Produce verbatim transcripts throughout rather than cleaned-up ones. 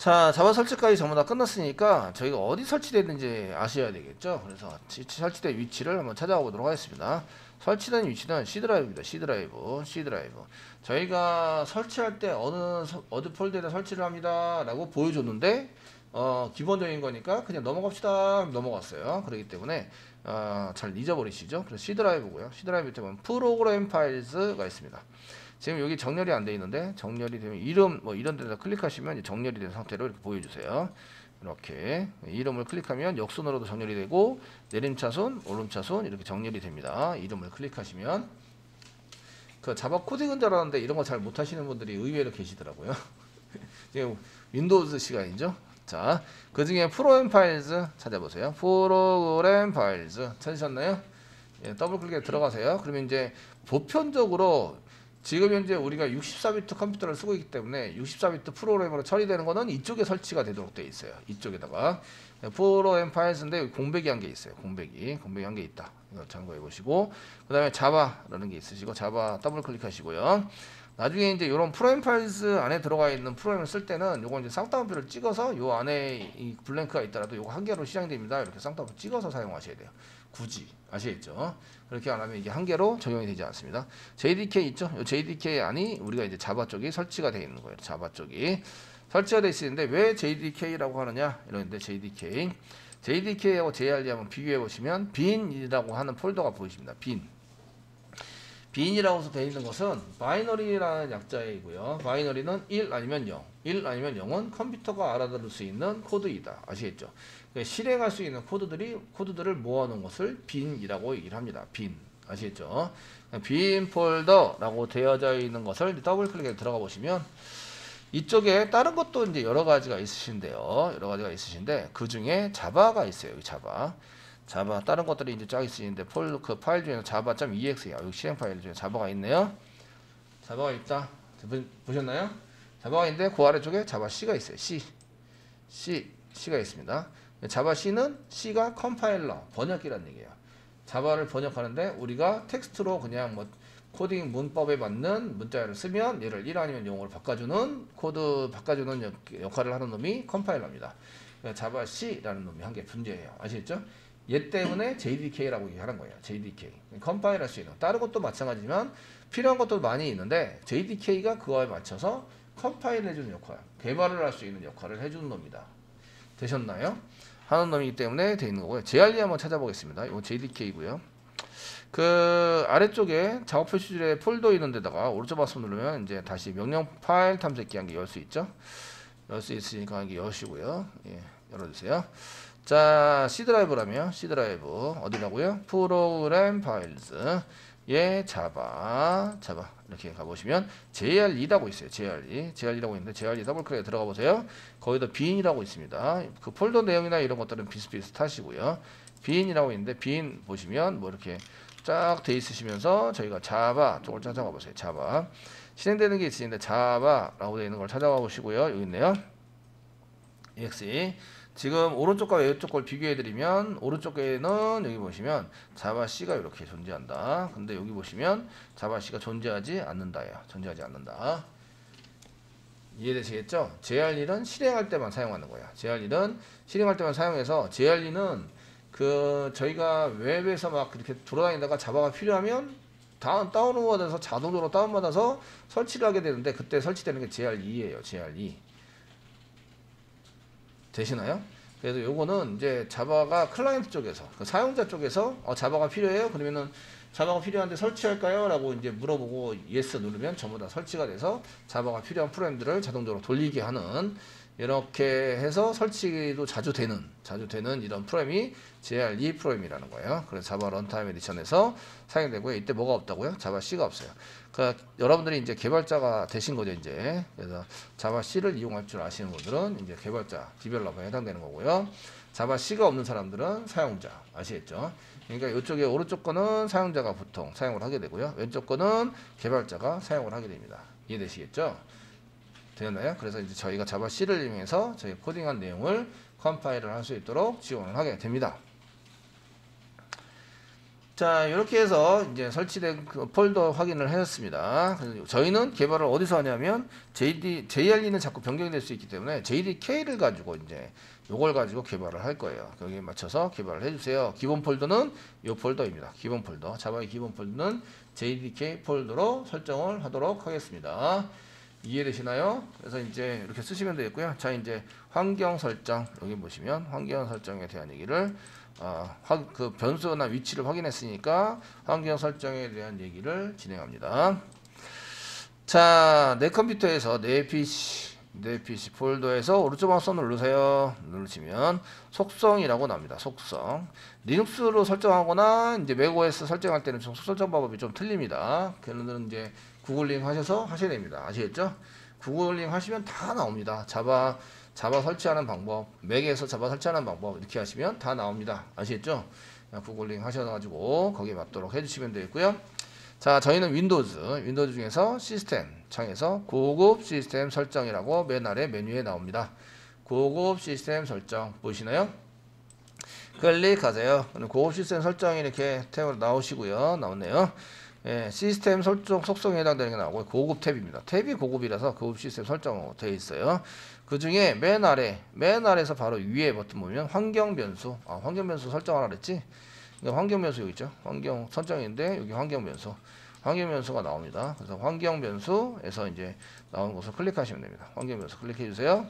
자, 자바 설치까지 전부 다 끝났으니까 저희가 어디 설치되는지 아셔야 되겠죠. 그래서 설치된 위치를 한번 찾아가 보도록 하겠습니다. 설치된 위치는 C 드라이브입니다. C 드라이브, C 드라이브. 저희가 설치할 때 어느 어디 폴더에 설치를 합니다 라고 보여줬는데 어, 기본적인 거니까 그냥 넘어갑시다 넘어갔어요. 그렇기 때문에 어, 잘 잊어버리시죠. 그래서 C 드라이브고요. C 드라이브 때문에 프로그램 파일즈가 있습니다. 지금 여기 정렬이 안 돼 있는데 정렬이 되면 이름 뭐 이런 데다 클릭하시면 정렬이 된 상태로 이렇게 보여주세요. 이렇게 이름을 클릭하면 역순으로도 정렬이 되고 내림차순, 오름차순 이렇게 정렬이 됩니다. 이름을 클릭하시면 그 자바 코딩은 줄 알았는데 이런 거 잘 못하시는 분들이 의외로 계시더라고요. 지금 윈도우즈 시간이죠. 자, 그 중에 프로그램 파일즈 찾아보세요. 프로그램 파일즈 찾으셨나요? 예, 더블 클릭에 들어가세요. 그러면 이제 보편적으로 지금 현재 우리가 육십사 비트 컴퓨터를 쓰고 있기 때문에 육십사 비트 프로그램으로 처리되는 거는 이쪽에 설치가 되도록 되어 있어요. 이쪽에다가 프로그램 파일즈인데 공백이 한 개 있어요. 공백이 공백이 한 개 있다. 이거 참고해 보시고 그 다음에 자바라는 게 있으시고 자바 더블 클릭하시고요. 나중에 이제 이런 프로그램 파일즈 안에 들어가 있는 프로그램을 쓸 때는 요거 이제 쌍따옴표를 찍어서 요 안에 이 블랭크가 있더라도 요거 한 개로 시작됩니다. 이렇게 쌍따옴표 찍어서 사용하셔야 돼요. 굳이 아시겠죠? 그렇게 안 하면 이게 한 개로 적용이 되지 않습니다. 제이디케이 있죠? 요 제이디케이 안이 우리가 이제 자바 쪽이 설치가 되어 있는 거예요. 자바 쪽이 설치가 되어 있는데 왜 제이디케이라고 하느냐? 이런데 제이디케이, 제이디케이하고 제이알디 한번 비교해 보시면 빈이라고 하는 폴더가 보이십니다. 빈. 빈이라고 되어 있는 것은 바이너리라는 약자이고요. 바이너리는 일 아니면 영, 일 아니면 영은 컴퓨터가 알아들을 수 있는 코드이다. 아시겠죠? 실행할 수 있는 코드들이 코드들을 모아놓은 것을 빈이라고 얘기를 합니다. 빈. 아시겠죠? 빈 폴더라고 되어져 있는 것을 더블 클릭해 들어가 보시면 이쪽에 다른 것도 이제 여러 가지가 있으신데요. 여러 가지가 있으신데 그 중에 자바가 있어요. 여기 자바. 자바 다른 것들이 이제 쫙 있으신데 폴 그 파일 중에서 자바.ex야. 여기 실행 파일 중에 자바가 있네요. 자바가 있다. 보셨나요? 자바가 있는데 그 아래쪽에 자바 C가 있어요. C. C. C가 있습니다. 자바 C는 C가 컴파일러, 번역기라는 얘기예요. 자바를 번역하는데 우리가 텍스트로 그냥 뭐 코딩 문법에 맞는 문자를 쓰면 얘를 일 아니면 영으로 바꿔주는 코드 바꿔주는 역, 역할을 하는 놈이 컴파일러입니다. 자바 C라는 놈이 한 개 존재해요. 아시겠죠? 얘 때문에 제이디케이라고 얘기하는 거예요. 제이디케이. 컴파일할 수 있는. 다른 것도 마찬가지지만 필요한 것도 많이 있는데 제이디케이가 그거에 맞춰서 컴파일 해주는 역할, 개발을 할 수 있는 역할을 해주는 놈이다. 되셨나요? 하는 놈이기 때문에 되어 있는 거고요. 제이알디 한번 찾아보겠습니다. 이거 제이디케이고요. 그 아래쪽에 작업 표시줄에 폴더 있는 데다가 오른쪽 마우스 누르면 이제 다시 명령 파일 탐색기 한 개 열 수 있죠. 열 수 있으니까 한 개 여시고요. 예, 열어주세요. 자, C 드라이브라면 C 드라이브 어디라고요? 프로그램 파일즈 예, 자바 자바 이렇게 가보시면 제이알이라고 있어요. 제이알이 제이알이라고 있는데 제이알이 더블 클릭에 들어가 보세요. 거기다 빈이라고 있습니다. 그 폴더 내용이나 이런 것들은 비슷비슷하시고요. 빈이라고 있는데 빈 보시면 뭐 이렇게 쫙 돼 있으시면서 저희가 자바 쪽을 찾아가 보세요. 자바 실행되는 게 있으신데 자바라고 되어 있는 걸 찾아가 보시고요. 여기 있네요. exe 지금 오른쪽과 왼쪽 걸 비교해 드리면 오른쪽에는 여기 보시면 자바 C가 이렇게 존재한다. 근데 여기 보시면 자바 C가 존재하지 않는다예요. 존재하지 않는다. 이해되시겠죠? 제이알이는 실행할 때만 사용하는 거야. 제이알이는 실행할 때만 사용해서 제이알이는 그 저희가 웹에서 막 그렇게 돌아다니다가 자바가 필요하면 다운 다운로드해서 자동으로 다운받아서 설치를 하게 되는데 그때 설치되는 게 제이알이예요. 제이알이. 되시나요? 그래서 요거는 이제 자바가 클라이언트 쪽에서 그 사용자 쪽에서 어, 자바가 필요해요? 그러면은 자바가 필요한데 설치할까요? 라고 이제 물어보고 예스 누르면 전부 다 설치가 돼서 자바가 필요한 프로그램들을 자동적으로 돌리게 하는 이렇게 해서 설치도 자주 되는 자주 되는 이런 프로그램이 제이알이 프로그램이라는 거예요. 그래서 자바 런타임 에디션에서 사용되고요. 이때 뭐가 없다고요? 자바 C가 없어요. 그러니까 여러분들이 이제 개발자가 되신 거죠, 이제. 그래서 자바 C를 이용할 줄 아시는 분들은 이제 개발자, 디벨로퍼에 해당되는 거고요. 자바 C가 없는 사람들은 사용자, 아시겠죠? 그러니까 이쪽에 오른쪽 거는 사용자가 보통 사용을 하게 되고요. 왼쪽 거는 개발자가 사용을 하게 됩니다. 이해되시겠죠? 되었나요? 그래서 이제 저희가 자바 C를 이용해서 저희 코딩한 내용을 컴파일을 할 수 있도록 지원을 하게 됩니다. 자, 이렇게 해서 이제 설치된 그 폴더 확인을 하였습니다. 그래서 저희는 개발을 어디서 하냐면 제이디, 제이알이는 자꾸 변경이 될 수 있기 때문에 제이디케이를 가지고 이제 요걸 가지고 개발을 할 거예요. 거기에 맞춰서 개발을 해주세요. 기본 폴더는 요 폴더입니다. 기본 폴더. 자바의 기본 폴더는 제이디케이 폴더로 설정을 하도록 하겠습니다. 이해되시나요? 그래서 이제 이렇게 쓰시면 되겠고요. 자, 이제 환경 설정, 여기 보시면 환경 설정에 대한 얘기를 아, 그 변수나 위치를 확인했으니까 환경 설정에 대한 얘기를 진행합니다. 자, 내 컴퓨터에서 내 피씨, 내 피씨 폴더에서 오른쪽 마우스 누르세요. 누르시면 속성이라고 나옵니다. 속성. 리눅스로 설정하거나 이제 맥오에스 설정할 때는 좀 설정 방법이 좀 틀립니다. 그는 이제 구글링 하셔서 하셔야 됩니다. 아시겠죠? 구글링 하시면 다 나옵니다. 자바 자바 설치하는 방법, 맥에서 자바 설치하는 방법 이렇게 하시면 다 나옵니다. 아시겠죠? 구글링 하셔가지고 거기에 맞도록 해주시면 되겠고요. 자, 저희는 윈도우즈, 윈도우즈 중에서 시스템 창에서 고급 시스템 설정이라고 맨 아래 메뉴에 나옵니다. 고급 시스템 설정 보이시나요? 클릭하세요. 고급 시스템 설정이 이렇게 탭으로 나오시고요. 나오네요. 예, 시스템 설정 속성에 해당되는 게 나오고 고급 탭입니다. 탭이 고급이라서 고급 시스템 설정으로 되어 있어요. 그 중에 맨 아래, 맨 아래에서 바로 위에 버튼 보면 환경 변수, 아, 환경 변수 설정하라 그랬지? 그러니까 환경 변수 여기 있죠? 환경 설정인데 여기 환경 변수, 환경 변수가 나옵니다. 그래서 환경 변수에서 이제 나오는 것을 클릭하시면 됩니다. 환경 변수 클릭해 주세요.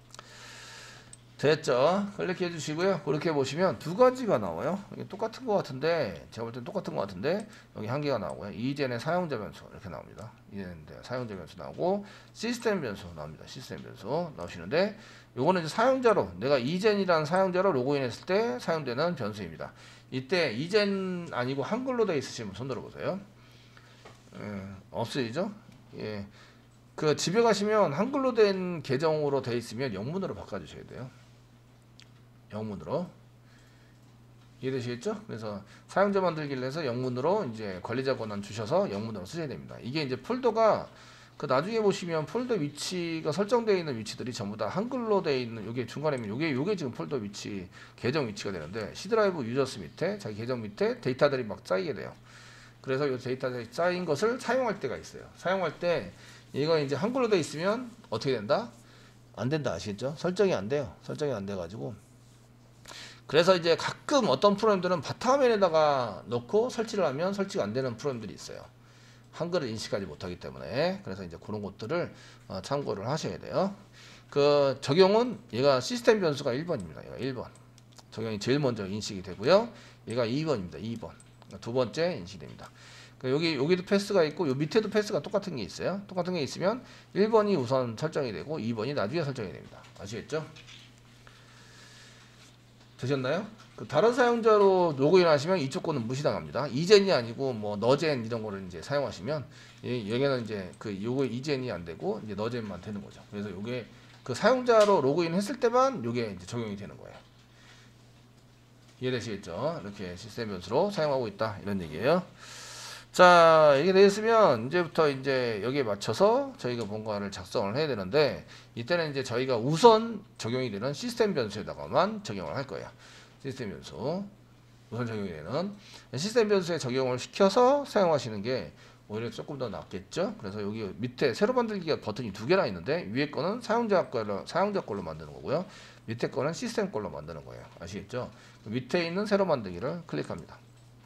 됐죠? 클릭해 주시고요. 그렇게 보시면 두 가지가 나와요. 이게 똑같은 것 같은데, 제가 볼 땐 똑같은 것 같은데, 여기 한 개가 나오고요. 이젠의 사용자 변수, 이렇게 나옵니다. 이젠의 사용자 변수 나오고, 시스템 변수 나옵니다. 시스템 변수 나오시는데, 요거는 이제 사용자로, 내가 이젠이라는 사용자로 로그인 했을 때 사용되는 변수입니다. 이때 이젠 아니고 한글로 되어 있으시면 손 들어보세요. 예, 없으시죠? 예. 그 집에 가시면 한글로 된 계정으로 되어 있으면 영문으로 바꿔주셔야 돼요. 영문으로. 이해되시겠죠? 그래서 사용자 만들기를 해서 영문으로 이제 관리자 권한 주셔서 영문으로 쓰셔야 됩니다. 이게 이제 폴더가 그 나중에 보시면 폴더 위치가 설정되어 있는 위치들이 전부 다 한글로 되어 있는 요게 중간에면 요게 요게 지금 폴더 위치 계정 위치가 되는데 C 드라이브 유저스 밑에 자기 계정 밑에 데이터들이 막 쌓이게 돼요. 그래서 이 데이터들이 쌓인 것을 사용할 때가 있어요. 사용할 때 이거 이제 한글로 되어 있으면 어떻게 된다? 안 된다. 아시겠죠? 설정이 안 돼요. 설정이 안 돼 가지고 그래서 이제 가끔 어떤 프로그램들은 바탕화면에다가 넣고 설치를 하면 설치가 안 되는 프로그램들이 있어요. 한글을 인식하지 못하기 때문에. 그래서 이제 그런 것들을 어, 참고를 하셔야 돼요. 그 적용은 얘가 시스템 변수가 일 번입니다. 얘가 일 번. 적용이 제일 먼저 인식이 되고요. 얘가 이 번입니다. 이 번. 두 번째 인식이 됩니다. 여기 여기도 패스가 있고 요 밑에도 패스가 똑같은 게 있어요. 똑같은 게 있으면 일 번이 우선 설정이 되고 이 번이 나중에 설정이 됩니다. 아시겠죠? 되셨나요? 그 다른 사용자로 로그인 하시면 이쪽 거는 무시당합니다. 이젠이 아니고 뭐 너젠 이런 거를 이제 사용하시면 여기는 이제 그 요거 이젠이 안 되고 이제 너젠만 되는 거죠. 그래서 요게 그 사용자로 로그인 했을 때만 요게 이제 적용이 되는 거예요. 이해되시겠죠? 이렇게 시스템 변수로 사용하고 있다 이런 얘기예요. 자, 이게 되었으면 이제부터 이제 여기에 맞춰서 저희가 뭔가를 작성을 해야 되는데 이때는 이제 저희가 우선 적용이 되는 시스템 변수에다가만 적용을 할 거예요. 시스템 변수 우선 적용이 되는 시스템 변수에 적용을 시켜서 사용하시는 게 오히려 조금 더 낫겠죠. 그래서 여기 밑에 새로 만들기가 버튼이 두 개나 있는데 위에 거는 사용자 걸로 사용자 걸로 만드는 거고요. 밑에 거는 시스템 걸로 만드는 거예요. 아시겠죠? 밑에 있는 새로 만들기를 클릭합니다.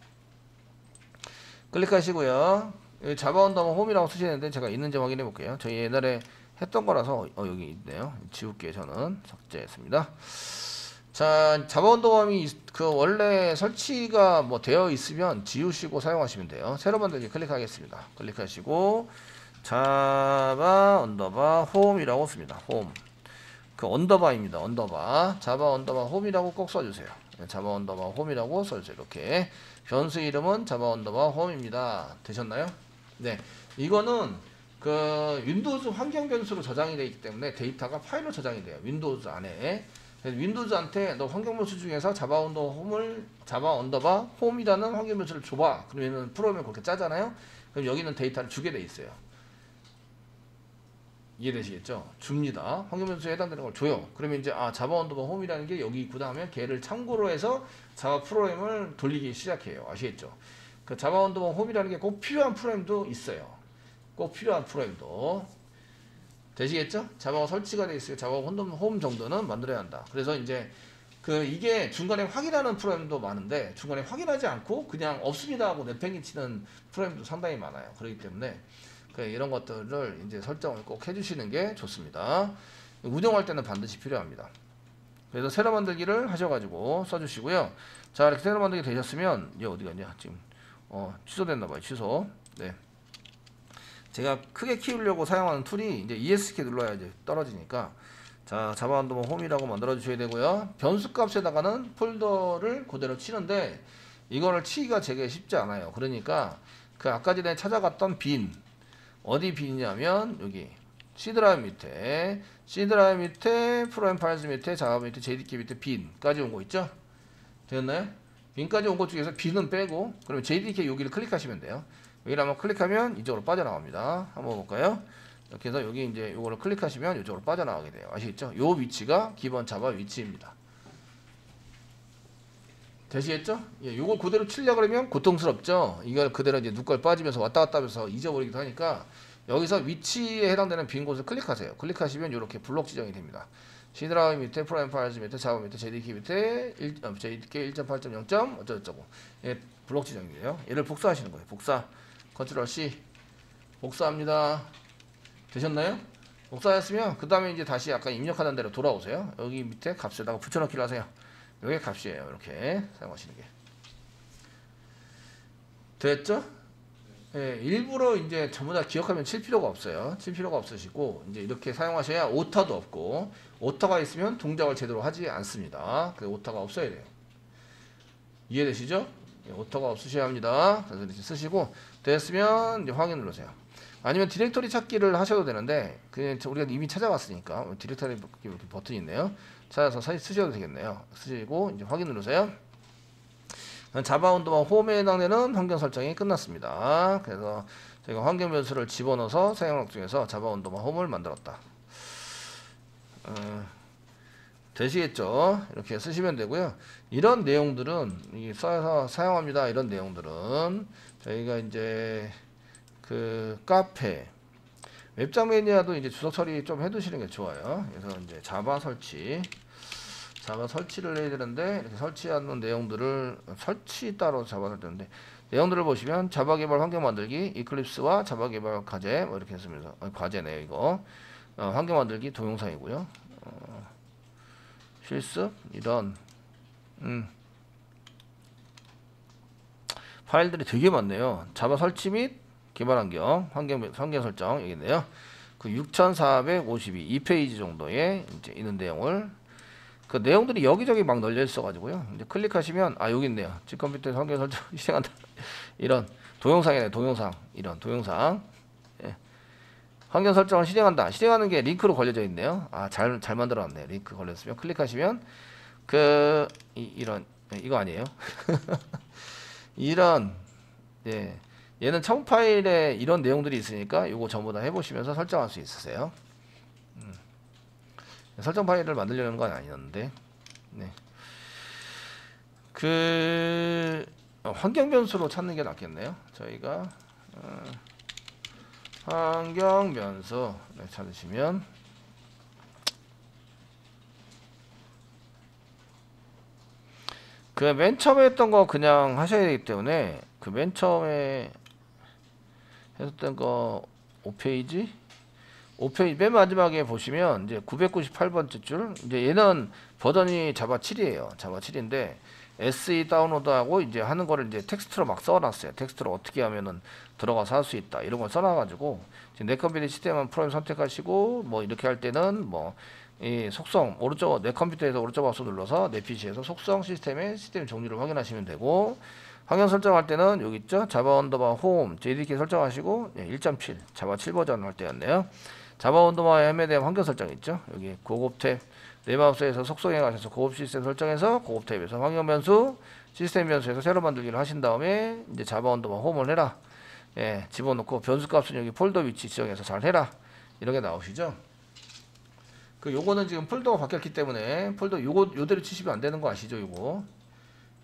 클릭하시고요. 자바 언더바 홈이라고 쓰시는데 제가 있는지 확인해 볼게요. 저희 옛날에 했던 거라서 어, 여기 있네요. 지울게 저는 삭제했습니다. 자, 자바 언더바이 그 원래 설치가 뭐 되어 있으면 지우시고 사용하시면 돼요. 새로 만들기 클릭하겠습니다. 클릭하시고 자바 언더바 홈이라고 씁니다. 홈. 그 언더바입니다. 언더바. 자바 언더바 홈이라고 꼭 써주세요. 자바 언더바 홈이라고 써주세요. 이렇게. 변수 이름은 자바 언더바 홈입니다. 되셨나요? 네. 이거는 그 윈도우즈 환경 변수로 저장이 되어 있기 때문에 데이터가 파일로 저장이 돼요. 윈도우즈 안에. 그래서 윈도우즈한테 너 환경 변수 중에서 자바 언더바 홈을 자바 언더바 홈이라는 환경 변수를 줘봐. 그러면은 프로그램을 그렇게 짜잖아요. 그럼 여기는 데이터를 주게 돼 있어요. 이해되시겠죠? 줍니다. 환경 변수에 해당되는 걸 줘요. 그러면 이제 아 자바 언더바 홈이라는 게 여기 있구나 하면 걔를 참고로 해서 자바 프로그램을 돌리기 시작해요. 아시겠죠? 그 자바 언더바 홈이라는 게 꼭 필요한 프로그램도 있어요. 꼭 필요한 프로그램도. 되시겠죠? 자바가 설치가 돼 있어요. 자바 홈 정도는 만들어야 한다. 그래서 이제 그 이게 중간에 확인하는 프로그램도 많은데 중간에 확인하지 않고 그냥 없습니다 하고 내팽이 치는 프로그램도 상당히 많아요. 그렇기 때문에 그 이런 것들을 이제 설정을 꼭 해주시는 게 좋습니다. 운영할 때는 반드시 필요합니다. 그래서 새로 만들기를 하셔가지고 써주시고요. 자, 이렇게 새로 만들기 되셨으면 이제 어디 갔냐 지금 어 취소됐나봐요. 취소. 네. 제가 크게 키우려고 사용하는 툴이 이제 이에스케이 눌러야 이제 떨어지니까 자, 자바 언더바 홈이라고 만들어 주셔야 되고요. 변수 값에다가는 폴더를 그대로 치는데 이거를 치기가 되게 쉽지 않아요. 그러니까 그 아까 전에 찾아갔던 빈 어디 빈이냐면 여기 C 드라이브 밑에 C 드라이브 밑에 프로그램 파일즈 밑에 자바 밑에 제이디케이 밑에 빈까지 온 거 있죠? 되었나요? 빈까지 온 것 중에서 빈은 빼고 그러면 제이디케이 여기를 클릭하시면 돼요. 여기를 한번 클릭하면 이쪽으로 빠져나갑니다. 한번 볼까요? 이렇게 해서 여기 이제 요거를 클릭하시면 이쪽으로 빠져나가게 돼요. 아시겠죠? 요 위치가 기본 자바 위치입니다. 되시겠죠? 예, 요걸 그대로 치려고 그러면 고통스럽죠? 이걸 그대로 이제 누걸 빠지면서 왔다 갔다 하면서 잊어버리기도 하니까 여기서 위치에 해당되는 빈 곳을 클릭하세요. 클릭하시면 이렇게 블록 지정이 됩니다. C 드라이브 밑에 프로그램 파일즈 밑에 자바 밑에 제이디케이 밑에 제이디케이 일 점 팔 점 영. 어쩌고저쩌고 예, 블록 지정이에요. 얘를 복사하시는 거예요. 복사 컨트롤 C 복사합니다. 되셨나요? 복사했으면 그 다음에 이제 다시 아까 입력하는 대로 돌아오세요. 여기 밑에 값에다가 붙여넣기를 하세요. 이게 값이에요. 이렇게 사용하시는 게 됐죠? 예, 일부러 이제 전부 다 기억하면 칠 필요가 없어요. 칠 필요가 없으시고 이제 이렇게 사용하셔야 오타도 없고 오타가 있으면 동작을 제대로 하지 않습니다. 그래서 오타가 없어야 돼요. 이해되시죠? 예, 오타가 없으셔야 합니다. 그래서 이렇게 쓰시고 됐으면 이제 확인 누르세요. 아니면 디렉터리 찾기를 하셔도 되는데 그냥 우리가 이미 찾아갔으니까 디렉터리 이렇게 버튼이 있네요. 찾아서 사실 쓰셔도 되겠네요. 쓰시고 이제 확인 누르세요. 자바 언더바 홈에 해당되는 환경 설정이 끝났습니다. 그래서 저희가 환경 변수를 집어넣어서 사용력 중에서 자바 언더바 홈을 만들었다. 어, 되시겠죠? 이렇게 쓰시면 되고요. 이런 내용들은 써서 사용합니다. 이런 내용들은 저희가 이제 그 카페 웹장 매니아도 이제 주소 처리 좀 해두시는 게 좋아요. 그래서 이제 자바 설치, 자바 설치를 해야 되는데 이렇게 설치하는 내용들을 설치 따로 자바 설치인데 내용들을 보시면 자바 개발 환경 만들기, 이클립스와 자바 개발 과제 뭐 이렇게 했습니다. 아, 과제네요 이거. 어, 환경 만들기 동영상이고요. 어, 실습 이런 음. 파일들이 되게 많네요. 자바 설치 및 개발 환경, 환경, 환경 설정, 여기 있네요. 그 육천사백오십이, 이 페이지 정도의 이제 있는 내용을, 그 내용들이 여기저기 막 널려 있어가지고요. 이제 클릭하시면, 아, 여기 있네요. 집 컴퓨터에서 환경 설정 시행한다. 이런, 동영상이네, 동영상. 이런, 동영상. 예. 환경 설정을 실행한다. 실행하는 게 링크로 걸려져 있네요. 아, 잘, 잘 만들어 놨네요. 링크 걸렸으면. 클릭하시면, 그, 이, 이런, 이거 아니에요. 이런, 예. 얘는 청 파일에 이런 내용들이 있으니까 이거 전부 다 해보시면서 설정할 수 있으세요. 음. 설정 파일을 만들려는 건 아니었는데, 네. 그 어, 환경 변수로 찾는 게 낫겠네요. 저희가 어, 환경 변수 네, 찾으시면 그 맨 처음에 했던 거 그냥 하셔야 되기 때문에 그 맨 처음에 했었던 거 오 페이지 오 페이지 맨 마지막에 보시면 이제 구백구십팔 번째 줄 이제 얘는 버전이 자바 칠이에요. 자바 칠인데 에스이 다운로드하고 이제 하는 거를 이제 텍스트로 막 써놨어요. 텍스트로 어떻게 하면은 들어가서 할 수 있다 이런 걸 써놔가지고 지금 내 컴퓨터 시스템은 프로그램 선택하시고 뭐 이렇게 할 때는 뭐 이 속성 오른쪽 내 컴퓨터에서 오른쪽 마우스 눌러서 내 피시에서 속성 시스템의 시스템 종류를 확인하시면 되고 환경 설정할 때는 여기 있죠. 자바 언더바 홈 제이디케이 설정하시고 예, 일 점 칠 자바 칠 버전 할 때였네요. 자바 언더바 엠에 대한 환경 설정 있죠. 여기 고급 탭 내 마우스에서 속성에 가셔서 고급 시스템 설정해서 고급 탭에서 환경 변수 시스템 변수에서 새로 만들기를 하신 다음에 이제 자바 언더바 홈을 해라. 예, 집어넣고 변수 값은 여기 폴더 위치 지정해서 잘 해라. 이런 게 나오시죠. 그 요거는 지금 폴더가 바뀌었기 때문에 폴더 요거 요대로 치시면 안 되는 거 아시죠? 요거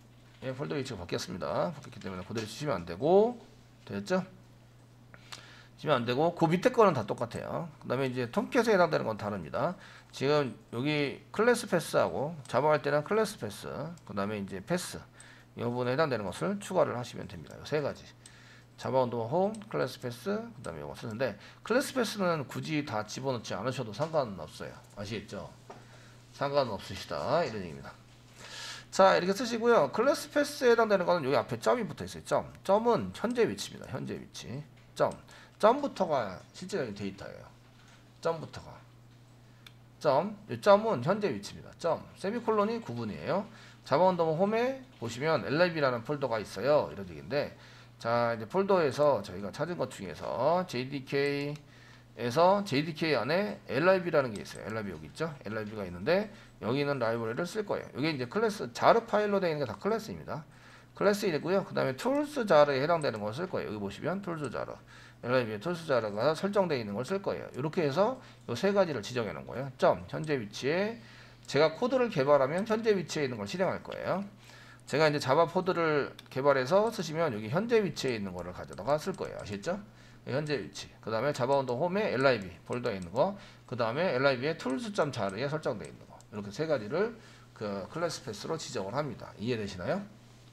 예, 폴더 위치가 바뀌었습니다. 바뀌었기 때문에 그대로 치시면 안 되고, 됐죠? 치면 안 되고, 그 밑에 거는 다 똑같아요. 그 다음에 이제 톰캣에 해당되는 건 다릅니다. 지금 여기 클래스 패스하고 자바할 때는 클래스 패스, 그 다음에 이제 패스, 이 부분에 해당되는 것을 추가를 하시면 됩니다. 이 세 가지. 자바 언더바 홈, 클래스 패스, 그 다음에 이거 쓰는데, 클래스 패스는 굳이 다 집어넣지 않으셔도 상관은 없어요. 아시겠죠? 상관은 없으시다. 이런 얘기입니다. 자, 이렇게 쓰시고요. 클래스 패스에 해당되는 거는 여기 앞에 점이 붙어 있어요. 점. 점은 현재 위치입니다. 현재 위치. 점. 점부터가 실질적인 데이터예요. 점부터가. 점. 이 점은 현재 위치입니다. 점. 세미콜론이 구분이에요. 자바 언더바 홈에 보시면 엘아이비라는 폴더가 있어요. 이런 얘기인데, 자, 이제 폴더에서 저희가 찾은 것 중에서 제이디케이에서 제이디케이 안에 엘아이비라는 게 있어요. 엘아이비 여기 있죠? 엘아이비가 있는데 여기 있는 라이브러리를 쓸 거예요. 여기 이제 클래스 자르 파일로 되어 있는 게 다 클래스입니다. 클래스 일이고요. 그 다음에 툴스 자르에 해당되는 걸 쓸 거예요. 여기 보시면 툴스 자르, 엘아이비의 툴스 자르가 설정되어 있는 걸 쓸 거예요. 이렇게 해서 이 세 가지를 지정해 놓은 거예요. 점, 현재 위치에 제가 코드를 개발하면 현재 위치에 있는 걸 실행할 거예요. 제가 이제 자바 포드를 개발해서 쓰시면 여기 현재 위치에 있는 거를 가져다가 쓸 거예요. 아시겠죠? 현재 위치. 그 다음에 자바 언더 홈에 엘아이비 폴더에 있는 거. 그 다음에 엘아이비의 툴스.자르에 설정되어 있는 거. 이렇게 세 가지를 그 클래스 패스로 지정을 합니다. 이해되시나요?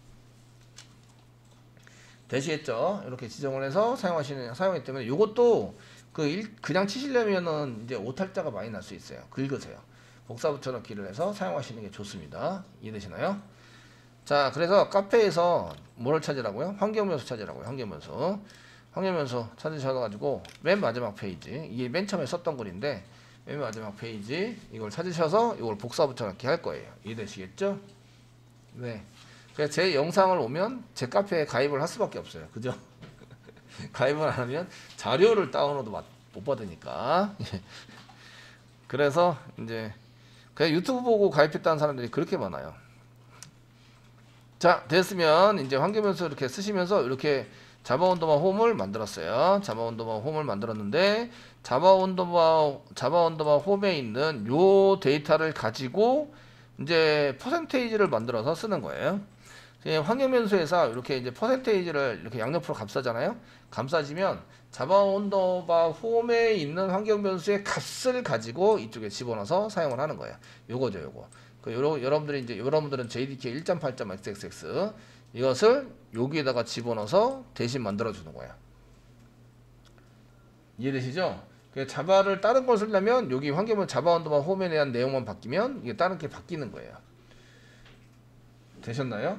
되시겠죠? 이렇게 지정을 해서 사용하시는, 사용하기 때문에 이것도 그 일, 그냥 치시려면은 이제 오탈자가 많이 날 수 있어요. 긁으세요. 복사 붙여넣기를 해서 사용하시는 게 좋습니다. 이해되시나요? 자, 그래서 카페에서 뭐를 찾으라고요? 환경변수 찾으라고요. 환경변수. 환경변수 찾으셔가지고 맨 마지막 페이지, 이게 맨 처음에 썼던 글인데 맨 마지막 페이지 이걸 찾으셔서 이걸 복사 붙여넣기 할 거예요. 이해되시겠죠? 네. 그래서 제 영상을 오면 제 카페에 가입을 할 수밖에 없어요. 그죠? 가입을 안 하면 자료를 다운로드 못 받으니까. 그래서 이제 그냥 유튜브 보고 가입했다는 사람들이 그렇게 많아요. 자, 됐으면 이제 환경변수 이렇게 쓰시면서 이렇게 자바 언더바 홈을 만들었어요. 자바 언더바 홈을 만들었는데 자바 언더바 자바 언더바 홈에 있는 요 데이터를 가지고 이제 퍼센테이지를 만들어서 쓰는 거예요. 환경변수에서 이렇게 이제 퍼센테이지를 이렇게 양옆으로 감싸잖아요. 감싸지면 자바 언더바 홈에 있는 환경변수의 값을 가지고 이쪽에 집어넣어서 사용을 하는 거예요. 요거죠, 요거. 그 여러, 여러분들이 이제 여러분들은 제이디케이 일 점 팔 점 엑스엑스엑스 이것을 여기에다가 집어넣어서 대신 만들어 주는 거야. 이해되시죠? 그 자바를 다른 걸 쓰려면 여기 환경변 자바 언더바 홈에 대한 내용만 바뀌면 이게 다른 게 바뀌는 거예요. 되셨나요?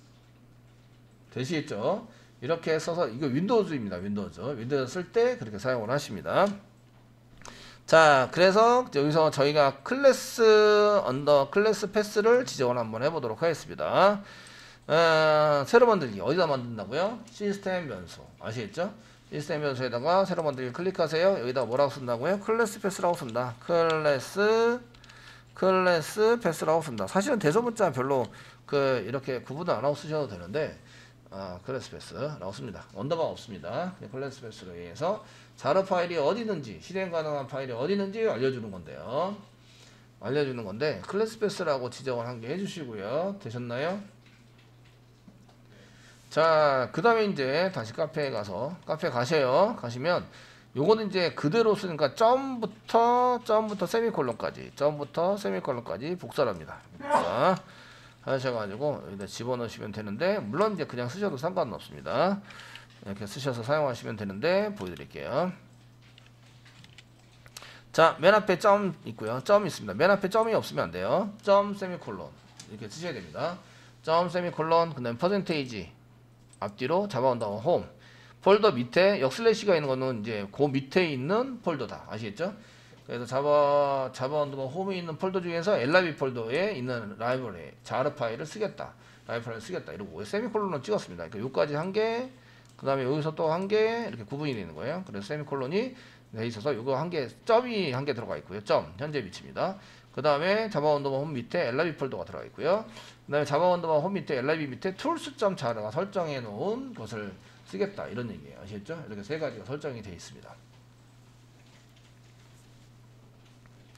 되시겠죠? 이렇게 써서 이거 윈도우즈입니다. 윈도우즈. 윈도우즈 쓸 때 그렇게 사용을 하십니다. 자, 그래서 여기서 저희가 클래스 언더 클래스 패스를 지정을 한번 해보도록 하겠습니다. 어, 새로 만들기 어디다 만든다고요? 시스템 변수 아시겠죠? 시스템 변수에다가 새로 만들기 클릭하세요. 여기다 뭐라고 쓴다고요? 클래스 패스라고 쓴다. 클래스 클래스 패스라고 쓴다. 사실은 대소문자 별로 그 이렇게 구분 안 하고 쓰셔도 되는데 아, 클래스 패스라고 씁니다. 언더바가 없습니다. 클래스 패스로 의해서 자르 파일이 어디 있는지, 실행 가능한 파일이 어디 있는지 알려주는 건데요. 알려주는 건데 클래스 패스라고 지정을 한 개 해주시고요. 되셨나요? 자, 그 다음에 이제 다시 카페에 가서 카페 가셔요. 가시면 요거는 이제 그대로 쓰니까 점부터 점부터 세미콜론까지 점부터 세미콜론까지 복사를 합니다. 복사 하셔가지고 여기다 집어넣으시면 되는데 물론 이제 그냥 쓰셔도 상관은 없습니다. 이렇게 쓰셔서 사용하시면 되는데 보여드릴게요. 자, 맨 앞에 점 있고요. 점 있습니다. 맨 앞에 점이 없으면 안 돼요. 점 세미콜론 이렇게 쓰셔야 됩니다. 점 세미콜론 그다음에 퍼센테이지 앞뒤로 자바 언더바 홈 폴더 밑에 역슬래시가 있는 거는 이제 그 밑에 있는 폴더다. 아시겠죠? 그래서 자바 자바 언더바 홈에 있는 폴더 중에서 엘아이비 폴더에 있는 라이브러리 자르 파일을 쓰겠다. 라이브 파일을 쓰겠다. 이러고 세미콜론을 찍었습니다. 그러니까 여기까지 한 개, 그 다음에 여기서 또 한 개 이렇게 구분이 되는 거예요. 그래서 세미콜론이 돼 있어서 이거 한 개, 점이 한 개 들어가 있고요. 점 현재 위치입니다. 그 다음에 자바 언더바 홈 밑에 엘아이비 폴더가 들어가 있고요. 그 다음에 자바 언더바 홈 밑에 엘아이비 밑에 툴스.자르가 설정해 놓은 것을 쓰겠다. 이런 얘기예요. 아시겠죠? 이렇게 세 가지가 설정이 되어 있습니다.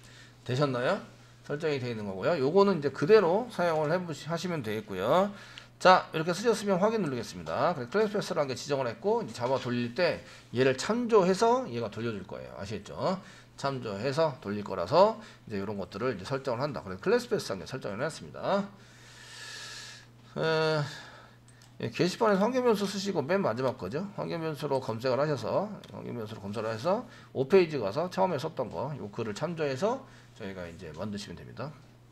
되셨나요? 설정이 되어 있는 거고요. 요거는 이제 그대로 사용을 해보시, 하시면 되겠고요. 자, 이렇게 쓰셨으면 확인 누르겠습니다. 그래서 클래스 패스라는 게 지정을 했고, 이제 자바 돌릴 때 얘를 참조해서 얘가 돌려줄 거예요. 아시겠죠? 참조해서 돌릴 거라서 이제 이런 것들을 이제 설정을 한다. 그래서 클래스 패스라는 게 설정을 해놨습니다. 에, 예, 게시판에서 환경변수 쓰시고 맨 마지막 거죠. 환경변수로 검색을 하셔서 환경변수로 검색을 해서 오 페이지 가서 처음에 썼던 거, 요 글을 참조해서 저희가 이제 만드시면 됩니다.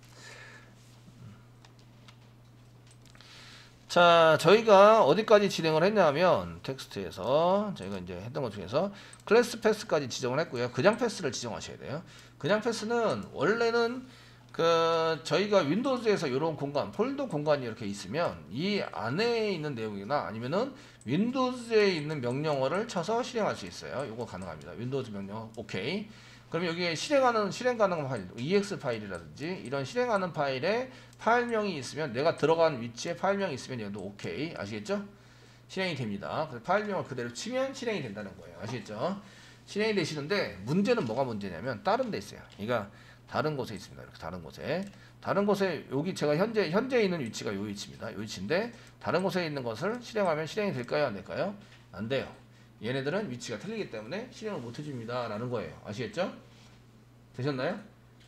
자, 저희가 어디까지 진행을 했냐면 텍스트에서 저희가 이제 했던 것 중에서 클래스 패스까지 지정을 했고요. 그냥 패스를 지정하셔야 돼요. 그냥 패스는 원래는 그 저희가 윈도우즈에서 이런 공간, 폴더 공간이 이렇게 있으면 이 안에 있는 내용이나 아니면은 윈도우즈에 있는 명령어를 쳐서 실행할 수 있어요. 이거 가능합니다. 윈도우즈 명령 오케이. 그럼 여기에 실행하는 실행 가능한 파일, 이엑스 파일이라든지 이런 실행하는 파일에 파일명이 있으면 내가 들어간 위치에 파일명이 있으면 얘도 오케이. 아시겠죠? 실행이 됩니다. 그래서 파일명을 그대로 치면 실행이 된다는 거예요. 아시겠죠? 실행이 되시는데 문제는 뭐가 문제냐면 다른 데 있어요. 그러니까 다른 곳에 있습니다. 이렇게 다른 곳에 다른 곳에 여기 제가 현재 현재 있는 위치가 이 위치입니다. 이 위치인데 다른 곳에 있는 것을 실행하면 실행이 될까요? 안 될까요? 안 돼요. 얘네들은 위치가 틀리기 때문에 실행을 못 해줍니다. 라는 거예요. 아시겠죠? 되셨나요?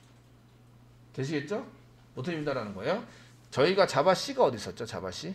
되시겠죠? 못 해줍니다. 라는 거예요. 저희가 자바 C가 어디 있었죠? 자바 C.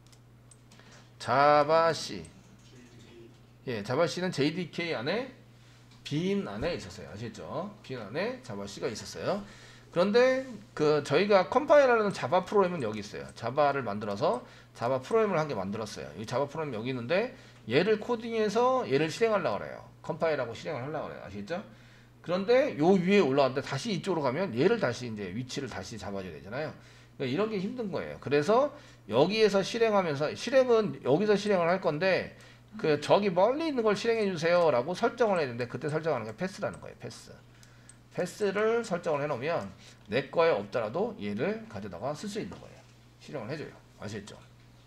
자바 C. 예, 자바 C는 제이디케이 안에 빈 안에 있었어요. 아시겠죠? 빈 안에 자바 C가 있었어요. 그런데 그 저희가 컴파일하는 자바 프로그램은 여기 있어요. 자바를 만들어서 자바 프로그램을 한 개 만들었어요. 이 자바 프로그램 여기 있는데 얘를 코딩해서 얘를 실행하려고 그래요. 컴파일하고 실행을 하려고 그래요. 아시겠죠? 그런데 요 위에 올라왔는데 다시 이쪽으로 가면 얘를 다시 이제 위치를 다시 잡아줘야 되잖아요. 그러니까 이런 게 힘든 거예요. 그래서 여기에서 실행하면서 실행은 여기서 실행을 할 건데 그 저기 멀리 있는 걸 실행해 주세요 라고 설정을 해야 되는데 그때 설정하는 게 패스라는 거예요. 패스. 패스를 설정을 해 놓으면 내 거에 없더라도 얘를 가져다가 쓸 수 있는 거예요. 실행을 해줘요. 아시겠죠?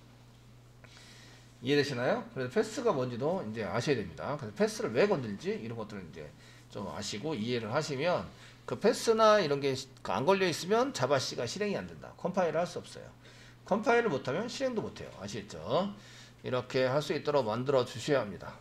이해되시나요? 그래서 패스가 뭔지도 이제 아셔야 됩니다. 그래서 패스를 왜 건들지? 이런 것들은 이제 좀 아시고 이해를 하시면 그 패스나 이런 게 안 걸려 있으면 자바 C가 실행이 안 된다. 컴파일을 할 수 없어요. 컴파일을 못하면 실행도 못해요. 아시겠죠? 이렇게 할 수 있도록 만들어 주셔야 합니다.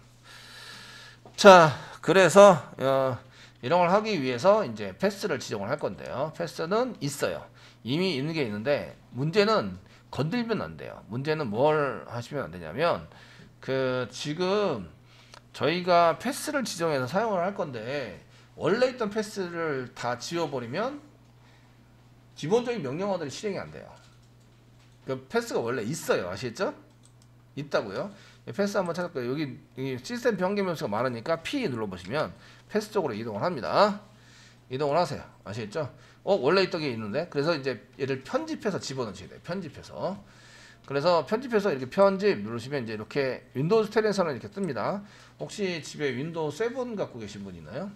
자, 그래서 어, 이런 걸 하기 위해서 이제 패스를 지정을 할 건데요. 패스는 있어요. 이미 있는 게 있는데 문제는 건들면 안 돼요. 문제는 뭘 하시면 안 되냐면 그 지금 저희가 패스를 지정해서 사용을 할 건데 원래 있던 패스를 다 지워버리면 기본적인 명령어들이 실행이 안 돼요. 그 패스가 원래 있어요. 아시겠죠? 있다고요. 패스 한번 찾아볼게요. 여기, 여기 시스템 변경 변수가 많으니까 P 눌러보시면 패스 쪽으로 이동을 합니다. 이동을 하세요. 아시겠죠? 어, 원래 있던 게 있는데 그래서 이제 얘를 편집해서 집어넣으셔야 돼요. 편집해서. 그래서 편집해서 이렇게 편집 누르시면 이제 이렇게 윈도우즈 텐에서는 이렇게 뜹니다. 혹시 집에 윈도우 세븐 갖고 계신 분 있나요?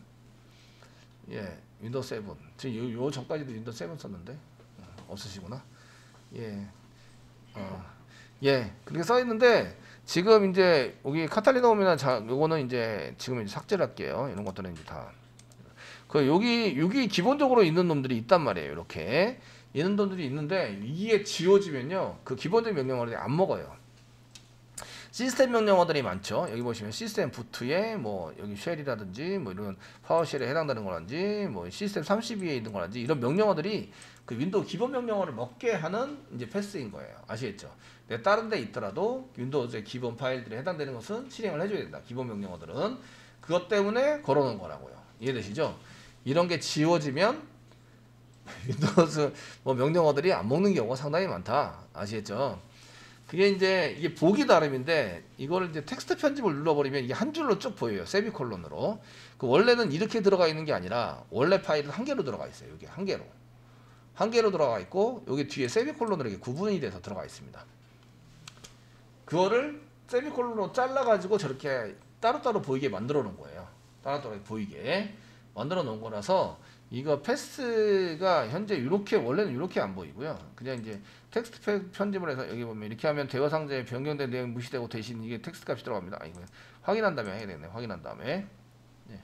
예, 윈도우 세븐. 지금 요, 요 전까지도 윈도우 세븐 썼는데 어, 없으시구나. 예, 어, 예, 그렇게 써 있는데 지금 이제 여기 카탈리나 홈이나 자, 요거는 이제 지금 이제 삭제를 할게요. 이런 것들은 이제 다. 그 여기 여기 기본적으로 있는 놈들이 있단 말이에요. 이렇게 있는 놈들이 있는데 이게 지워지면요, 그 기본적인 명령어들이 안 먹어요. 시스템 명령어들이 많죠. 여기 보시면 시스템 부트에 뭐 여기 쉘이라든지 뭐 이런 파워쉘에 해당되는 거라든지 뭐 시스템 삼십이에 있는 거라든지 이런 명령어들이 그 윈도우 기본 명령어를 먹게 하는 이제 패스인 거예요. 아시겠죠? 내 다른 데 있더라도 윈도우즈의 기본 파일들에 해당되는 것은 실행을 해줘야 된다. 기본 명령어들은 그것 때문에 걸어놓은 거라고요. 이해되시죠? 이런 게 지워지면 윈도우즈 뭐 명령어들이 안 먹는 경우가 상당히 많다. 아시겠죠? 그게 이제 이게 보기 나름인데 이거를 이제 텍스트 편집을 눌러버리면 이게 한 줄로 쭉 보여요. 세미콜론으로. 그 원래는 이렇게 들어가 있는 게 아니라 원래 파일은 한 개로 들어가 있어요. 여기 한 개로. 한 개로 들어가 있고 여기 뒤에 세미콜론으로 이렇게 구분이 돼서 들어가 있습니다. 그거를 세미콜론으로 잘라가지고 저렇게 따로따로 보이게 만들어 놓은 거예요. 따로따로 보이게 만들어 놓은 거라서 이거 패스가 현재 이렇게 원래는 이렇게 안 보이고요. 그냥 이제 텍스트 편집을 해서 여기 보면 이렇게 하면 대화 상자에 변경된 내용 무시되고 대신 이게 텍스트 값이 들어갑니다. 아, 이거 확인한 다음에 해야 되겠네. 확인한 다음에. 네.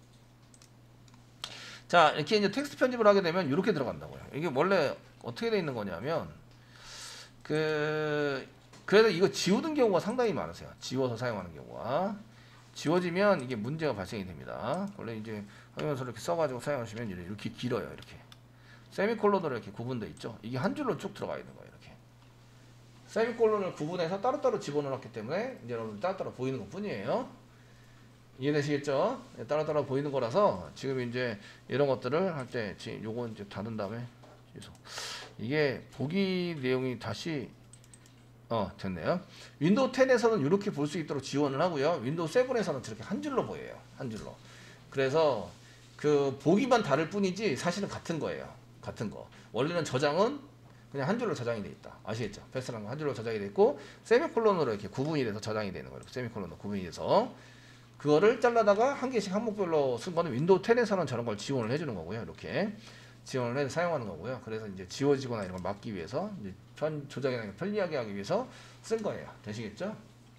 자, 이렇게 이제 텍스트 편집을 하게 되면 이렇게 들어간다고요. 이게 원래 어떻게 되어 있는 거냐면 그 그래서 이거 지우는 경우가 상당히 많으세요. 지워서 사용하는 경우가 지워지면 이게 문제가 발생이 됩니다. 원래 이제 화면에서 이렇게 써가지고 사용하시면 이렇게 길어요. 이렇게 세미콜론으로 이렇게 구분되어 있죠. 이게 한 줄로 쭉 들어가 있는 거예요. 이렇게 세미콜론을 구분해서 따로따로 집어넣었기 때문에 이제 여러분 따로따로 보이는 것 뿐이에요. 이해되시겠죠? 따로따로 보이는 거라서 지금 이제 이런 것들을 할 때 지금 요건 이제 닫은 다음에 이게 보기 내용이 다시 어 됐네요. 윈도우 텐에서는 이렇게 볼 수 있도록 지원을 하고요. 윈도우 세븐에서는 저렇게 한 줄로 보여요. 한 줄로. 그래서 그 보기만 다를 뿐이지 사실은 같은 거예요. 같은 거. 원래는 저장은 그냥 한 줄로 저장이 돼 있다. 아시겠죠? 패스라는 거 한 줄로 저장이 돼 있고 세미콜론으로 이렇게 구분이 돼서 저장이 되는 거예요. 세미콜론으로 구분이 돼서 그거를 잘라다가 한 개씩 항목별로 쓴 거는 윈도우 텐에서는 저런 걸 지원을 해주는 거고요. 이렇게 지원을 해서 사용하는 거고요. 그래서 이제 지워지거나 이런 걸 막기 위해서 이제 편 조작이나 편리하게 하기 위해서 쓴 거예요. 되시겠죠?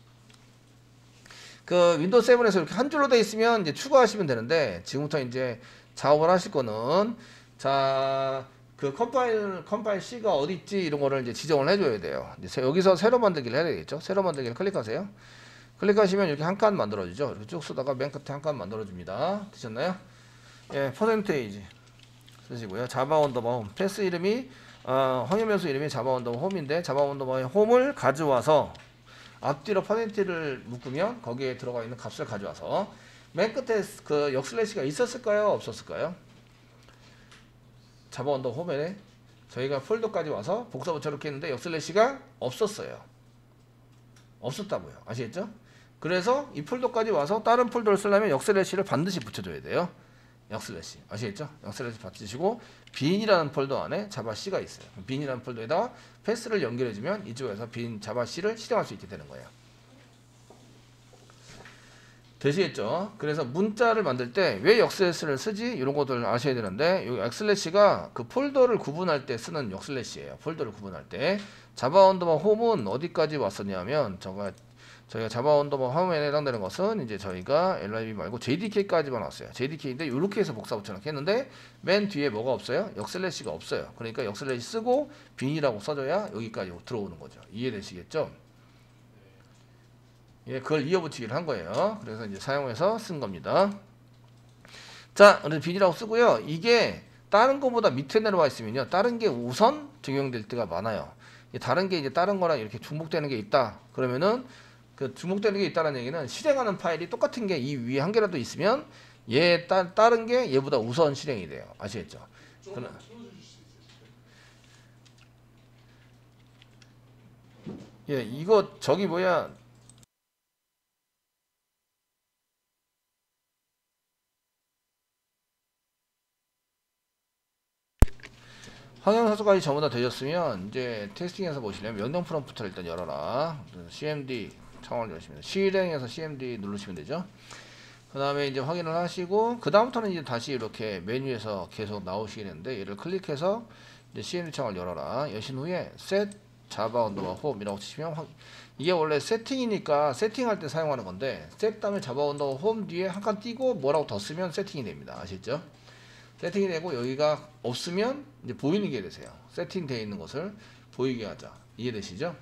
그 윈도우 세븐에서 이렇게 한 줄로 돼 있으면 이제 추가하시면 되는데 지금부터 이제 작업을 하실 거는 자 그 컴파일 컴파일 C가 어디 있지 이런 거를 이제 지정을 해줘야 돼요. 이제 여기서 새로 만들기를 해야 되겠죠? 새로 만들기를 클릭하세요. 클릭하시면 이렇게 한 칸 만들어지죠. 이렇게 쭉 쓰다가 맨 끝에 한 칸 만들어줍니다. 되셨나요? 예, 퍼센테이지 쓰시고요. 자바 언더바 홈. 패스 이름이 어, 황해변수 이름이 자바 언더바 홈인데 자바 언더바의 홈을 가져와서 앞뒤로 퍼센트를 묶으면 거기에 들어가 있는 값을 가져와서 맨 끝에 그 역슬래시가 있었을까요? 없었을까요? 자바 언더 홈에 저희가 폴더까지 와서 복사부 저렇게 했는데 역슬래시가 없었어요. 없었다고요. 아시겠죠? 그래서 이 폴더까지 와서 다른 폴더를 쓰려면 역슬래시를 반드시 붙여줘야 돼요. 역슬래시 아시겠죠? 역슬래시 받으시고 빈이라는 폴더 안에 자바 C가 있어요. 빈이라는 폴더에다가 패스를 연결해주면 이쪽에서 빈 자바 C를 실행할 수 있게 되는 거예요. 되시겠죠? 그래서 문자를 만들 때 왜 역슬래시를 쓰지? 이런 것들 아셔야 되는데 이 역슬래시가 그 폴더를 구분할 때 쓰는 역슬래시예요. 폴더를 구분할 때 자바 언더바 홈은 어디까지 왔었냐면 저가 저희가 자바 언더바 홈에 해당되는 것은 이제 저희가 엘아이비 말고 제이디케이까지만 왔어요. 제이디케이인데 이렇게 해서 복사 붙여넣기 했는데 맨 뒤에 뭐가 없어요? 역슬래시가 없어요. 그러니까 역슬래시 쓰고 빈이라고 써줘야 여기까지 들어오는 거죠. 이해되시겠죠? 예, 그걸 이어붙이기를 한 거예요. 그래서 이제 사용해서 쓴 겁니다. 자, 그래서 빈이라고 쓰고요. 이게 다른 거보다 밑에 내려와 있으면요, 다른 게 우선 적용될 때가 많아요. 다른 게 이제 다른 거랑 이렇게 중복되는 게 있다. 그러면은 그 중복되는 게 있다는 얘기는 실행하는 파일이 똑같은 게 이 위에 한 개라도 있으면 얘 따, 다른 게 얘보다 우선 실행이 돼요. 아시겠죠? 그럼, 예, 이거 저기 뭐야? 황영사수까지 전부 다 되셨으면 이제 테스팅에서 보시려면 명령 프롬프트를 일단 열어라. 씨엠디 창을 열시면 실행해서 씨엠디 누르시면 되죠. 그 다음에 이제 확인을 하시고 그 다음부터는 이제 다시 이렇게 메뉴에서 계속 나오시겠는데 얘를 클릭해서 이제 씨엠디 창을 열어라. 여신 후에 set java underbar home이라고 치시면 확, 이게 원래 세팅이니까 세팅할 때 사용하는 건데 set 다음에 java underbar home 뒤에 한 칸 띄고 뭐라고 더 쓰면 세팅이 됩니다. 아시죠? 세팅이 되고 여기가 없으면 이제 보이는 게 되세요. 세팅되어 있는 것을 보이게 하자. 이해되시죠?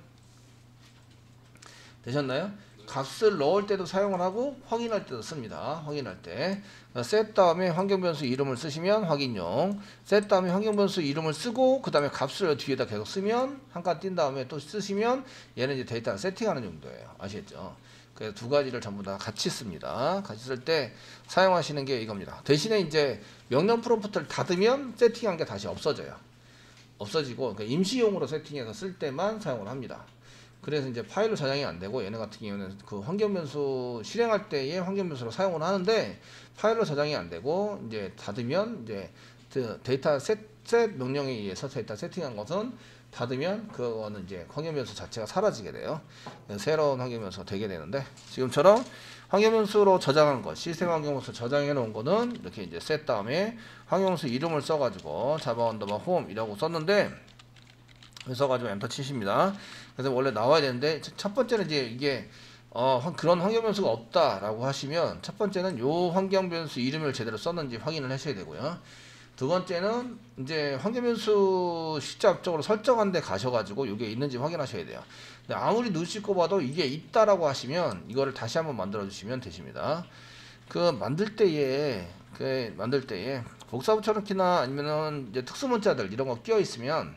되셨나요? 값을 넣을 때도 사용을 하고 확인할 때도 씁니다. 확인할 때 set 다음에 환경변수 이름을 쓰시면 확인용, set 다음에 환경변수 이름을 쓰고 그 다음에 값을 뒤에다 계속 쓰면 한 칸 띈 다음에 또 쓰시면 얘는 이제 데이터를 세팅하는 정도예요. 아시겠죠? 그래서 두 가지를 전부 다 같이 씁니다. 같이 쓸 때 사용하시는 게 이겁니다. 대신에 이제 명령 프롬프트를 닫으면 세팅한 게 다시 없어져요. 없어지고 그러니까 임시용으로 세팅해서 쓸 때만 사용을 합니다. 그래서 이제 파일로 저장이 안 되고 얘네 같은 경우는 그 환경변수 실행할 때의 환경변수로 사용을 하는데 파일로 저장이 안 되고 이제 닫으면 이제 그 데이터 셋, 셋 명령에 의해서 데이터 세팅한 것은 닫으면 그거는 이제 환경변수 자체가 사라지게 돼요. 새로운 환경변수가 되게 되는데 지금처럼 환경변수로 저장한 것, 시스템 환경변수 저장해 놓은 거는 이렇게 이제 set 다음에 환경변수 이름을 써가지고 java underbar home이라고 썼는데 써가지고 엔터 치십니다. 그래서 원래 나와야 되는데 첫 번째는 이제 이게 어, 그런 환경변수가 없다라고 하시면 첫 번째는 요 환경변수 이름을 제대로 썼는지 확인을 하셔야 되고요. 두 번째는 이제 환경변수 시작적으로 설정한 데 가셔가지고 이게 있는지 확인하셔야 돼요. 근데 아무리 눈 씻고 봐도 이게 있다라고 하시면 이거를 다시 한번 만들어 주시면 되십니다. 그 만들 때에 그 만들 때에 복사붙여넣 키나 아니면은 이제 특수문자들 이런 거 끼어 있으면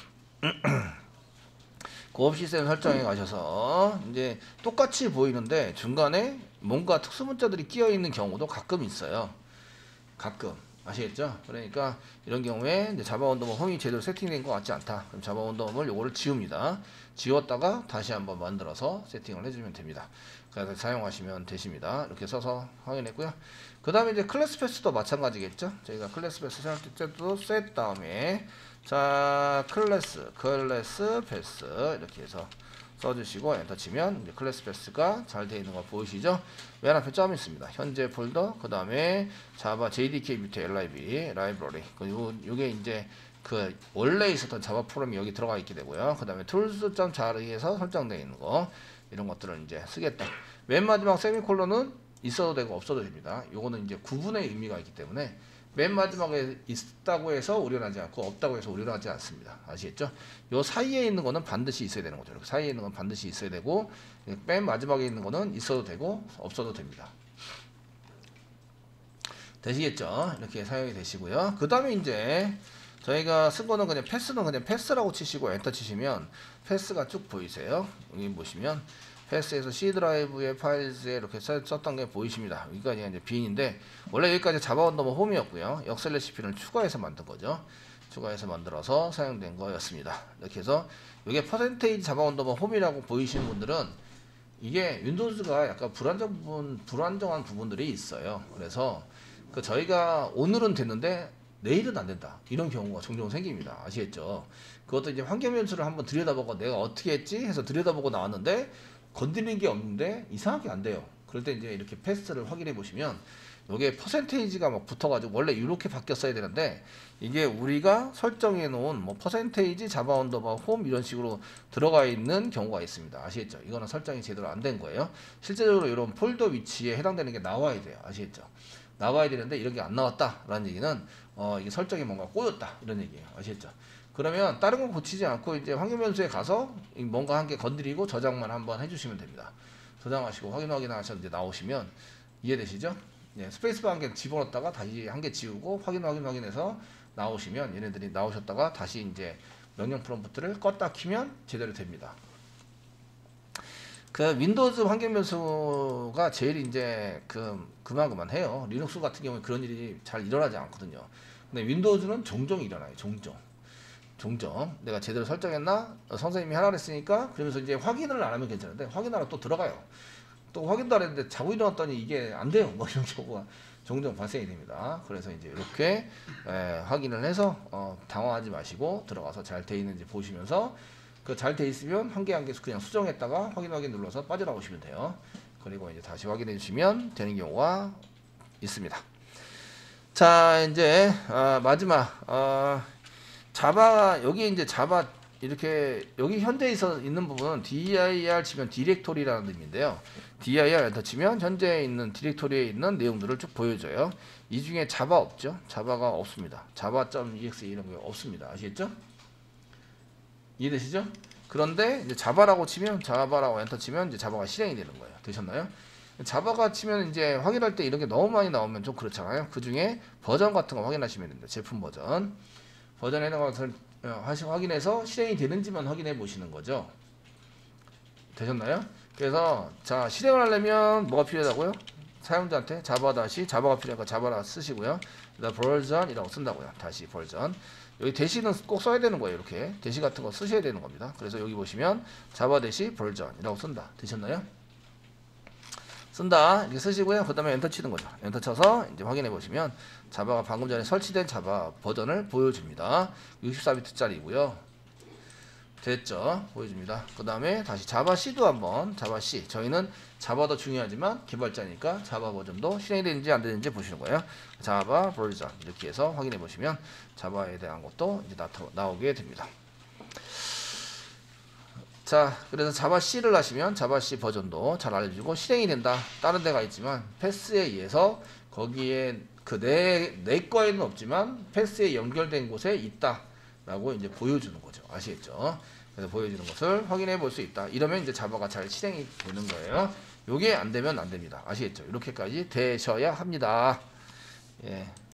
고업 시스템 설정에 가셔서 이제 똑같이 보이는데 중간에 뭔가 특수문자들이 끼어 있는 경우도 가끔 있어요. 가끔. 아시겠죠? 그러니까 이런 경우에 이제 자바 원더홈 홈이 제대로 세팅된 것 같지 않다. 그럼 자바 원더홈을 요거를 지웁니다. 지웠다가 다시 한번 만들어서 세팅을 해주면 됩니다. 그래서 사용하시면 되십니다. 이렇게 써서 확인했고요. 그 다음에 이제 클래스 패스도 마찬가지겠죠? 저희가 클래스 패스 사용할 때도 셋 다음에 자 클래스 클래스 패스 이렇게 해서 써주시고 엔터 치면 이제 클래스 패스가 잘 되어 있는 거 보이시죠? 맨 앞에 점이 있습니다. 현재 폴더, 그 다음에 자바 제이디케이 밑에 엘아이비 라이브러리. 그리고 요게 이제 그 원래 있었던 자바 프로그램이 여기 들어가 있게 되고요. 그 다음에 tools.jar에서 설정되어 있는 거 이런 것들을 이제 쓰겠다. 맨 마지막 세미콜론은 있어도 되고 없어도 됩니다. 요거는 이제 구분의 의미가 있기 때문에 맨 마지막에 있다고 해서 오류나지 않고 없다고 해서 오류나지 않습니다. 아시겠죠? 요 사이에 있는 거는 반드시 있어야 되는 거죠. 이렇게 사이에 있는 건 반드시 있어야 되고 맨 마지막에 있는 거는 있어도 되고 없어도 됩니다. 되시겠죠? 이렇게 사용이 되시고요. 그 다음에 이제 저희가 쓴 거는 그냥 패스는 그냥 패스라고 치시고 엔터 치시면 패스가 쭉 보이세요. 여기 보시면 패스에서 C 드라이브의 파일즈에 이렇게 썼던 게 보이십니다. 여기까지 이제 빈인데 원래 여기까지 자바 원더홈 홈이었고요. 역슬래시 빈을 추가해서 만든 거죠. 추가해서 만들어서 사용된 거였습니다. 이렇게 해서 이게 퍼센테이지 자바 원더홈 홈이라고 보이시는 분들은 이게 윈도우즈가 약간 불안정 부분, 불안정한 부분들이 있어요. 그래서 그 저희가 오늘은 됐는데 내일은 안 된다. 이런 경우가 종종 생깁니다. 아시겠죠? 그것도 이제 환경 변수를 한번 들여다보고 내가 어떻게 했지 해서 들여다보고 나왔는데 건드리는 게 없는데 이상하게 안 돼요. 그럴 때 이제 이렇게 패스를 확인해 보시면 이게 퍼센테이지가 막 붙어가지고 원래 이렇게 바뀌었어야 되는데 이게 우리가 설정해 놓은 뭐 퍼센테이지 자바 언더바 홈 이런 식으로 들어가 있는 경우가 있습니다. 아시겠죠? 이거는 설정이 제대로 안 된 거예요. 실제적으로 이런 폴더 위치에 해당되는 게 나와야 돼요. 아시겠죠? 나와야 되는데 이런 게 안 나왔다라는 얘기는 어 이게 설정이 뭔가 꼬였다 이런 얘기예요. 아시겠죠? 그러면 다른 거 고치지 않고 이제 환경 변수에 가서 뭔가 한 개 건드리고 저장만 한번 해주시면 됩니다. 저장하시고 확인 확인 하셔서 이제 나오시면 이해되시죠? 네, 스페이스바 한 개 집어넣었다가 다시 한 개 지우고 확인 확인 확인해서 나오시면 얘네들이 나오셨다가 다시 이제 명령 프롬프트를 껐다 키면 제대로 됩니다. 그 윈도우즈 환경 변수가 제일 이제 그 그만 그만 해요. 리눅스 같은 경우에 그런 일이 잘 일어나지 않거든요. 근데 윈도우즈는 종종 일어나요. 종종. 종종 내가 제대로 설정했나? 어, 선생님이 하라 그랬으니까 그러면서 이제 확인을 안 하면 괜찮은데 확인하러 또 들어가요. 또 확인도 안 했는데 자고 일어났더니 이게 안 돼요. 뭐 이런 경우가 종종 발생이 됩니다. 그래서 이제 이렇게 에, 확인을 해서 어, 당황하지 마시고 들어가서 잘 돼 있는지 보시면서 그 잘 돼 있으면 한 개 한 개 그냥 수정했다가 확인 확인 눌러서 빠져나오시면 돼요. 그리고 이제 다시 확인해 주시면 되는 경우가 있습니다. 자 이제 어, 마지막 어, 자바 여기 이제 자바 이렇게 여기 현재 있어 있는 부분은 dir 치면 디렉토리라는 의미인데요. dir 엔터 치면 현재 있는 디렉토리에 있는 내용들을 쭉 보여줘요. 이 중에 자바 없죠? 자바가 없습니다. 자바.exe 이런 게 없습니다. 아시겠죠? 이해되시죠? 그런데 이제 자바라고 치면 자바라고 엔터 치면 이제 자바가 실행이 되는 거예요. 되셨나요? 자바가 치면 이제 확인할 때 이런 게 너무 많이 나오면 좀 그렇잖아요. 그 중에 버전 같은 거 확인하시면 됩니다. 제품 버전. 버전에 있는 것을 확인해서 실행이 되는지만 확인해 보시는 거죠. 되셨나요? 그래서 자 실행을 하려면 뭐가 필요하다고요? 사용자한테 자바 다시 자바가 필요하니까 자바라 쓰시고요. 그다음 버전이라고 쓴다고요. 다시 버전. 여기 대시는 꼭 써야 되는 거예요. 이렇게 대시 같은 거 쓰셔야 되는 겁니다. 그래서 여기 보시면 자바 대시 버전이라고 쓴다. 되셨나요? 쓴다 이렇게 쓰시고요. 그 다음에 엔터 치는 거죠. 엔터 쳐서 이제 확인해 보시면 자바가 방금 전에 설치된 자바 버전을 보여줍니다. 육십사 비트짜리고요. 됐죠? 보여줍니다. 그 다음에 다시 자바 C도 한번 자바 C 저희는 자바도 중요하지만 개발자니까 자바 버전도 실행이 되는지 안 되는지 보시는 거예요. 자바 버전 이렇게 해서 확인해 보시면 자바에 대한 것도 이제 나타, 나오게 됩니다. 자 그래서 자바 C를 하시면 자바 C 버전도 잘 알려주고 실행이 된다. 다른 데가 있지만 패스에 의해서 거기에 그 내 내 거에는 없지만 패스에 연결된 곳에 있다라고 이제 보여주는 거죠. 아시겠죠? 그래서 보여주는 것을 확인해 볼 수 있다. 이러면 이제 자바가 잘 실행이 되는 거예요. 요게 안 되면 안 됩니다. 아시겠죠? 이렇게까지 되셔야 합니다. 예.